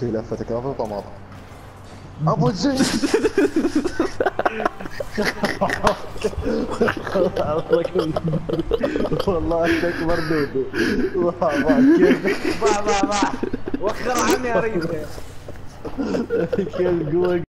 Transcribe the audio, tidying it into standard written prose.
في لفتك في طماطم ابو زين. والله تكبر دودو. كيف با وخر عني يا ريت. كيف قوة